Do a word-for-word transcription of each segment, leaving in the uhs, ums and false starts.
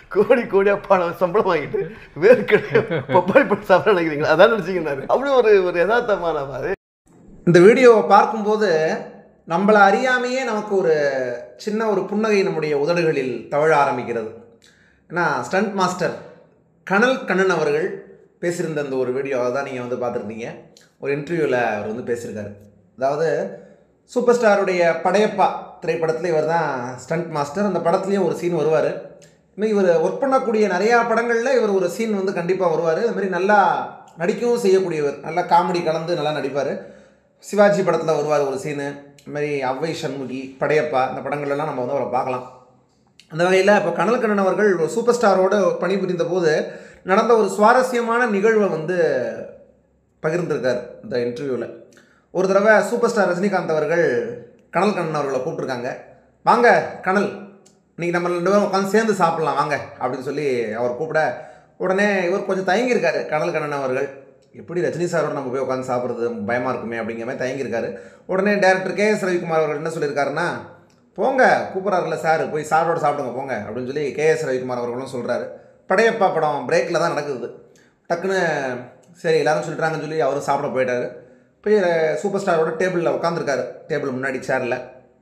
கோடி கோடியாக பணம் சம்பளம் வாங்கிட்டு வேர்க்கடை பப்பாளி பழம் சாப்பிட நினைக்கிறீங்களா? அதான் நினச்சிக்கிறாரு. அப்படி ஒரு ஒரு யதார்த்தமான மாதிரி. இந்த வீடியோவை பார்க்கும்போது நம்மளை அறியாமையே நமக்கு ஒரு சின்ன ஒரு புன்னகை நம்முடைய உதடுகளில் தவழ ஆரம்பிக்கிறது. ஏன்னா ஸ்டண்ட் மாஸ்டர் கனல் கண்ணன் அவர்கள் பேசியிருந்த அந்த ஒரு வீடியோவை தான் நீங்கள் வந்து பார்த்துருந்தீங்க. ஒரு இன்டர்வியூவில் அவர் வந்து பேசியிருக்காரு. அதாவது சூப்பர் ஸ்டாருடைய படையப்பா திரைப்படத்தில் இவர் தான் ஸ்டண்ட் மாஸ்டர். அந்த படத்துலேயும் ஒரு சீன் வருவார். இன்னும் இவர் ஒர்க் பண்ணக்கூடிய நிறையா படங்களில் இவர் ஒரு சீன் வந்து கண்டிப்பாக வருவார். அதுமாதிரி நல்லா நடிக்கவும் செய்யக்கூடியவர், நல்லா காமெடி கலந்து நல்லா நடிப்பார். சிவாஜி படத்தில் வருவார் ஒரு சீனு. இதுமாதிரி அவ்வை சண்முகி, படையப்பா, இந்த படங்கள்லாம் நம்ம வந்து அவரை பார்க்கலாம். அந்த வகையில் இப்போ கனல் கண்ணன் அவர்கள் ஒரு சூப்பர் ஸ்டாரோடு பணிபுரிந்த போது நடந்த ஒரு சுவாரஸ்யமான நிகழ்வை வந்து பகிர்ந்திருக்கார் இந்த இன்டர்வியூவில். ஒரு தடவை சூப்பர் ஸ்டார் ரஜினிகாந்த் அவர்கள் கனல் கண்ணன் அவர்களை கூப்பிட்ருக்காங்க. வாங்க கனல், இன்றைக்கி நம்ம ரெண்டு பேரும் உட்காந்து சேர்ந்து சாப்பிட்லாம் வாங்க அப்படின்னு சொல்லி அவர் கூப்பிட, உடனே இவர் கொஞ்சம் தயங்கியிருக்காரு. கனல் கண்ணன் அவர்கள் எப்படி ரஜினி சாரோட நம்ம போய் உட்காந்து சாப்பிட்றது பயமாக இருக்குமே அப்படிங்கிற மாதிரி தயங்கியிருக்காரு. உடனே டேரக்டர் கே எஸ் ரவிக்குமார் அவர்கள் என்ன சொல்லியிருக்காருன்னா, போங்க கூப்பிட்றாருல சார், போய் சாரோட சாப்பிடுங்க போங்க அப்படின்னு சொல்லி கே எஸ் ரவிக்குமார் அவர்களும் சொல்கிறாரு. படையப்பா படம் பிரேக்கில் தான் நடக்குது. டக்குன்னு சரி எல்லோரும் சொல்லிட்டாங்கன்னு சொல்லி அவரும் சாப்பிட போயிட்டார். போய் சூப்பர் ஸ்டாரோட டேபிளில் உட்காந்துருக்காரு. டேபிள் முன்னாடி சேரில்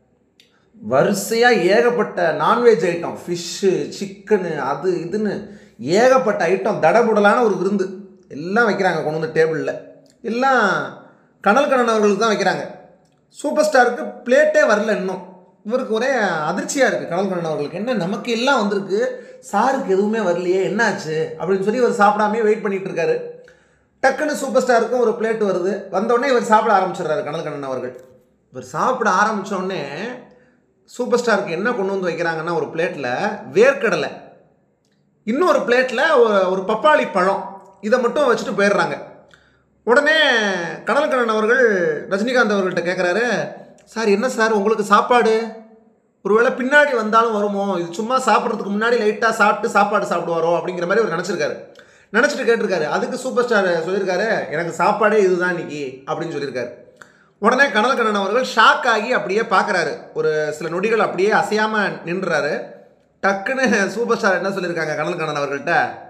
வரிசையாக ஏகப்பட்ட நான்வெஜ் ஐட்டம், ஃபிஷ்ஷு, சிக்கனு, அது இதுன்னு ஏகப்பட்ட ஐட்டம், தடபுடலான ஒரு விருந்து எல்லாம் வைக்கிறாங்க கொண்டு வந்து டேபிளில். எல்லாம் கனல் கண்ணன் அவர்களுக்கு தான் வைக்கிறாங்க. சூப்பர் ஸ்டாருக்கு பிளேட்டே வரல இன்னும். இவருக்கு ஒரே அதிர்ச்சியாக இருக்குது கனல் கண்ணன் அவர்களுக்கு. என்ன நமக்கு எல்லாம் வந்திருக்கு, சாருக்கு எதுவுமே வரலையே, என்னாச்சு அப்படின்னு சொல்லி இவர் சாப்பிடாமே வெயிட் பண்ணிகிட்டு இருக்காரு. டக்குன்னு சூப்பர் ஸ்டாருக்கும் ஒரு பிளேட் வருது. வந்தோடனே இவர் சாப்பிட ஆரம்பிச்சிடுறாரு கனல் கண்ணன் அவர்கள். இவர் சாப்பிட ஆரம்பித்தோடனே சூப்பர் ஸ்டாருக்கு என்ன கொண்டு வந்து வைக்கிறாங்கன்னா, ஒரு பிளேட்டில் வேர்க்கடலை, இன்னொரு பிளேட்டில் ஒரு பப்பாளி பழம், இதை மட்டும் வச்சுட்டு போயிடுறாங்க. உடனே கனல் கண்ணன் அவர்கள் ரஜினிகாந்த் அவர்கள்ட்ட கேட்குறாரு, சார் என்ன சார் உங்களுக்கு சாப்பாடு ஒருவேளை பின்னாடி வந்தாலும் வருமோ, இது சும்மா சாப்பிட்றதுக்கு முன்னாடி லைட்டாக சாப்பிட்டு சாப்பாடு சாப்பிடுவாரோ அப்படிங்கிற மாதிரி அவர் நினச்சிருக்காரு. நினச்சிட்டு கேட்டிருக்காரு. அதுக்கு சூப்பர் ஸ்டார் சொல்லியிருக்காரு, எனக்கு சாப்பாடே இதுதான் இன்னைக்கு அப்படின்னு சொல்லியிருக்காரு. உடனே கனல் கண்ணன் அவர்கள் ஷாக் ஆகி அப்படியே பார்க்குறாரு. ஒரு சில நொடிகள் அப்படியே அசையாமல் நின்றுறாரு. டக்குன்னு சூப்பர் ஸ்டார் என்ன சொல்லியிருக்காங்க கனல் கண்ணன் அவர்கள்ட்ட,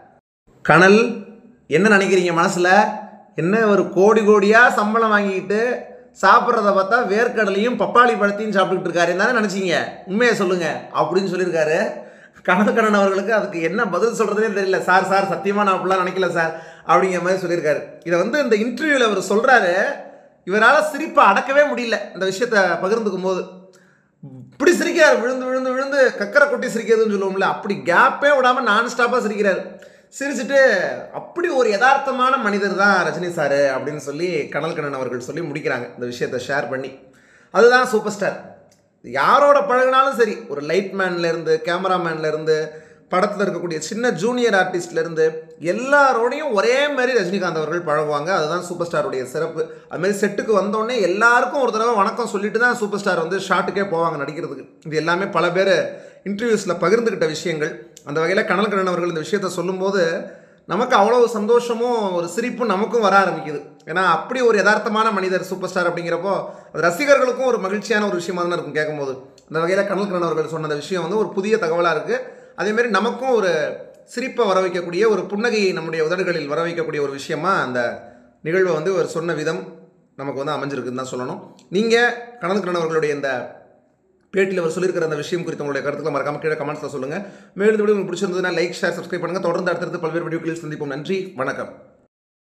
கனல் என்ன நினைக்கிறீங்க மனசில், என்ன ஒரு கோடி கோடியாக சம்பளம் வாங்கிக்கிட்டு சாப்பிட்றத பார்த்தா வேர்க்கடலையும் பப்பாளி பழத்தையும் சாப்பிட்டுக்கிட்டு இருக்காரு தானே நினச்சிங்க, உண்மையை சொல்லுங்கள் அப்படின்னு சொல்லியிருக்காரு. கனல் கண்ணன் அவர்களுக்கு அதுக்கு என்ன பதில் சொல்கிறதுனே தெரியல. சார் சார் சத்தியமாக நான் அப்படிலாம் நினைக்கல சார் அப்படிங்கிற மாதிரி சொல்லியிருக்காரு. இதை வந்து இந்த இன்டர்வியூவில் அவர் சொல்கிறாரு. இவரால் சிரிப்பை அடக்கவே முடியல இந்த விஷயத்தை பகிர்ந்துக்கும் போது. இப்படி சிரிக்கிறார், விழுந்து விழுந்து விழுந்து கக்கரை கொட்டி சிரிக்கிறதுன்னு சொல்லுவோம்ல, அப்படி கேப்பே விடாமல் நான் ஸ்டாப்பாக சிரிக்கிறார். சிரிச்சுட்டு அப்படி ஒரு யதார்த்தமான மனிதர் தான் ரஜினி சார் அப்படின்னு சொல்லி கனல் கண்ணன் அவர்கள் சொல்லி முடிக்கிறாங்க இந்த விஷயத்தை ஷேர் பண்ணி. அதுதான் சூப்பர் ஸ்டார். யாரோட பழகினாலும் சரி, ஒரு லைட் மேன்லேருந்து கேமராமேன்லேருந்து படத்தில் இருக்கக்கூடிய சின்ன ஜூனியர் ஆர்டிஸ்ட்லேருந்து எல்லாரோடையும் ஒரே மாதிரி ரஜினிகாந்த் அவர்கள் பழகுவாங்க. அதுதான் சூப்பர் ஸ்டாருடைய சிறப்பு. அதுமாதிரி செட்டுக்கு வந்தோடனே எல்லாருக்கும் ஒரு தடவை வணக்கம் சொல்லிட்டு தான் சூப்பர் ஸ்டார் வந்து ஷாட்டுக்கே போவாங்க நடிக்கிறதுக்கு. இது எல்லாமே பல பேர் இன்டர்வியூஸில் பகிர்ந்துக்கிட்ட விஷயங்கள். அந்த வகையில் கனல் கண்ணன் அவர்கள் இந்த விஷயத்தை சொல்லும்போது நமக்கு அவ்வளோ சந்தோஷமும் ஒரு சிரிப்பும் நமக்கும் வர ஆரம்பிக்குது. ஏன்னா அப்படி ஒரு யதார்த்தமான மனிதர் சூப்பர் ஸ்டார் அப்படிங்கிறப்போ அது ரசிகர்களுக்கும் ஒரு மகிழ்ச்சியான ஒரு விஷயமாக தான் இருக்கும் கேட்கும்போது. அந்த வகையில் கனல் கண்ணன் அவர்கள் சொன்ன அந்த விஷயம் வந்து ஒரு புதிய தகவலாக இருக்குது. அதேமாரி நமக்கும் ஒரு சிரிப்பை வர வைக்கக்கூடிய, ஒரு புன்னகையை நம்முடைய உதடுகளில் வர வைக்கக்கூடிய ஒரு விஷயமா அந்த நிகழ்வை வந்து ஒரு சொன்ன விதம் நமக்கு வந்து அமைஞ்சிருக்குன்னு தான் சொல்லணும். நீங்கள் கனல் கண்ணன் அவர்களுடைய இந்த பேட்டியில் அவர் சொல்லியிருக்கிற அந்த விஷயம் குறித்து உங்களுடைய கருத்துக்களை மறக்காம கீழே கமெண்ட்ஸில் சொல்லுங்கள். மேலும் வீடியோ உங்களுக்கு பிடிச்சிருந்ததுன்னா லைக், ஷேர், சப்ஸ்கிரைப் பண்ணுங்கள். தொடர்ந்து அடுத்தடுத்து பல்வேறு வீடியோக்களில் சந்திப்போம். நன்றி, வணக்கம்.